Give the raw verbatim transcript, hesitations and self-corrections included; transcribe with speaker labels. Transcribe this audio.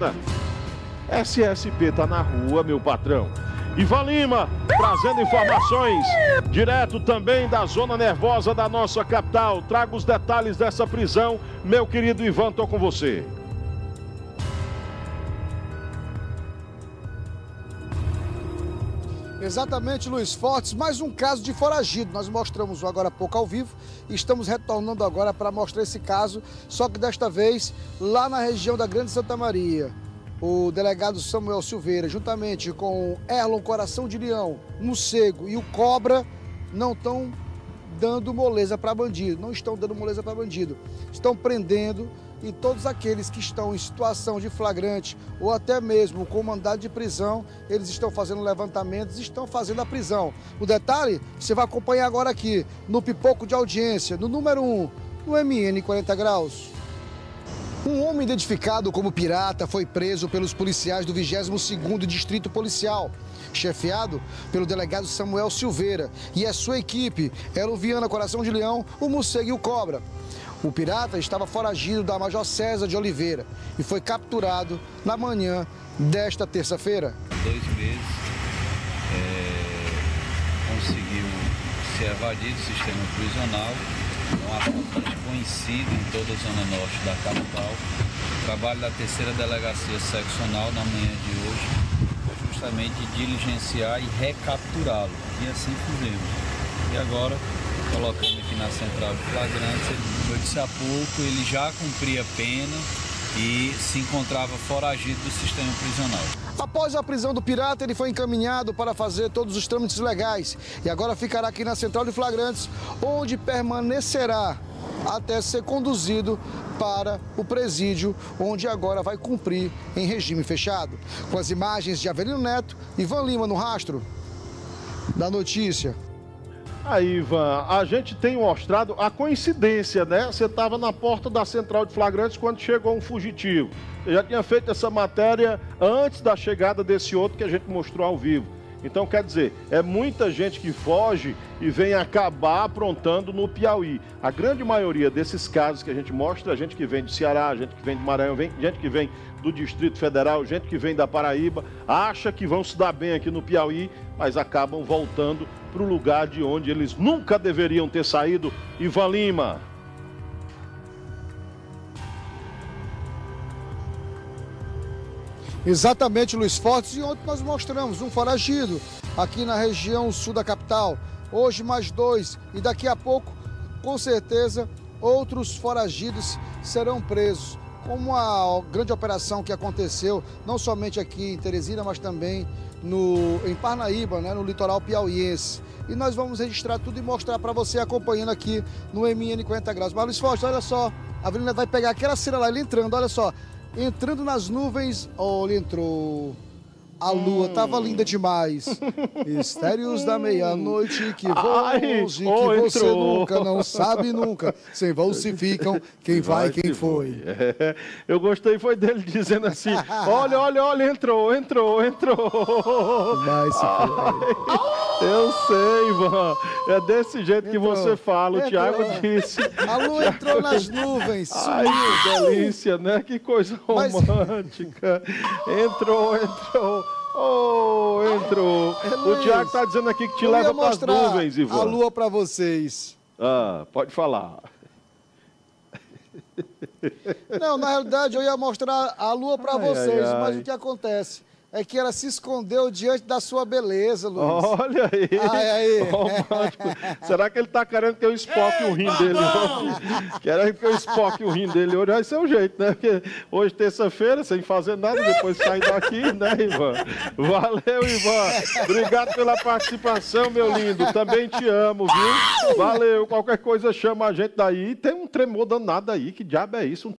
Speaker 1: S S P tá na rua, meu patrão. Ivan Lima, trazendo informações direto também da zona nervosa da nossa capital. Traga os detalhes dessa prisão, meu querido Ivan, tô com você.
Speaker 2: Exatamente, Luiz Fortes, mais um caso de foragido. Nós mostramos agora há pouco ao vivo e estamos retornando agora para mostrar esse caso, só que desta vez lá na região da Grande Santa Maria. O delegado Samuel Silveira, juntamente com Erlon Coração de Leão, Morcego e o Cobra, não estão dando moleza para bandido, não estão dando moleza para bandido. Estão prendendo e todos aqueles que estão em situação de flagrante ou até mesmo com mandado de prisão, eles estão fazendo levantamentos, estão fazendo a prisão. O detalhe, você vai acompanhar agora aqui no Pipoco de Audiência, no número um, no M N quarenta graus. Um homem identificado como pirata foi preso pelos policiais do vigésimo segundo Distrito Policial, chefiado pelo delegado Samuel Silveira e a sua equipe, Erlon Viana, Coração de Leão, o Morcego e o Cobra. O pirata estava foragido da Major César de Oliveira e foi capturado na manhã desta terça-feira.
Speaker 3: Há dois meses, é, conseguiu se evadir do sistema prisional, um assaltante conhecido em toda a zona norte da capital. O trabalho da terceira delegacia seccional na manhã de hoje foi justamente diligenciar e recapturá-lo, e assim fizemos. E agora, colocando aqui na central de flagrantes, como eu disse há pouco, ele já cumpria pena e se encontrava foragido do sistema prisional.
Speaker 2: Após a prisão do pirata, ele foi encaminhado para fazer todos os trâmites legais e agora ficará aqui na central de flagrantes, onde permanecerá até ser conduzido para o presídio, onde agora vai cumprir em regime fechado. Com as imagens de Avelino Neto, Ivan Lima no rastro da notícia.
Speaker 1: Aí, Ivan, a gente tem mostrado a coincidência, né? Você estava na porta da central de flagrantes quando chegou um fugitivo. Eu já tinha feito essa matéria antes da chegada desse outro que a gente mostrou ao vivo. Então, quer dizer, é muita gente que foge e vem acabar aprontando no Piauí. A grande maioria desses casos que a gente mostra, gente que vem do Ceará, gente que vem do Maranhão, vem, gente que vem do Distrito Federal, gente que vem da Paraíba, acha que vão se dar bem aqui no Piauí, mas acabam voltando para o lugar de onde eles nunca deveriam ter saído. Ivan Lima.
Speaker 2: Exatamente, Luiz Fortes, e ontem nós mostramos um foragido aqui na região sul da capital. Hoje mais dois e daqui a pouco, com certeza, outros foragidos serão presos. Como a grande operação que aconteceu, não somente aqui em Teresina, mas também no, em Parnaíba, né, no litoral piauiense. E nós vamos registrar tudo e mostrar para você acompanhando aqui no M N quarenta graus. Mas, Luiz Fortes, olha só, a Avelina vai pegar aquela cena lá, ele entrando, olha só. Entrando nas nuvens, olha, entrou. A lua tava linda demais. Mistérios da meia-noite que vão longe, que oh, você entrou. Nunca, não sabe nunca. Sem vão se ficam, quem vai, vai quem foi.
Speaker 1: É, eu gostei foi dele dizendo assim, olha, olha, olha, entrou, entrou, entrou.
Speaker 2: Vai se foi.
Speaker 1: Eu sei, Ivan. É desse jeito entrou. Que você fala, entrou. O Thiago disse.
Speaker 2: A lua entrou nas nuvens.
Speaker 1: Ai, que delícia, né? Que coisa romântica. Mas... Entrou, entrou. Oh, entrou. É, o Thiago tá dizendo aqui que te leva para as nuvens, Ivan.
Speaker 2: A lua para vocês.
Speaker 1: Ah, pode falar.
Speaker 2: Não, na realidade eu ia mostrar a lua para vocês, ai, mas ai. O que acontece é que ela se escondeu diante da sua beleza, Luiz.
Speaker 1: Olha aí.
Speaker 2: Ai, aí.
Speaker 1: Romântico. Será que ele tá querendo que eu espoque o rim dele hoje? Querendo que eu espoque o rim dele hoje? Vai ser o jeito, né? Porque hoje, terça-feira, sem fazer nada, depois sair daqui, né, Ivan? Valeu, Ivan. Obrigado pela participação, meu lindo. Também te amo, viu? Valeu. Qualquer coisa chama a gente daí. Tem um tremor danado aí. Que diabo é isso? Um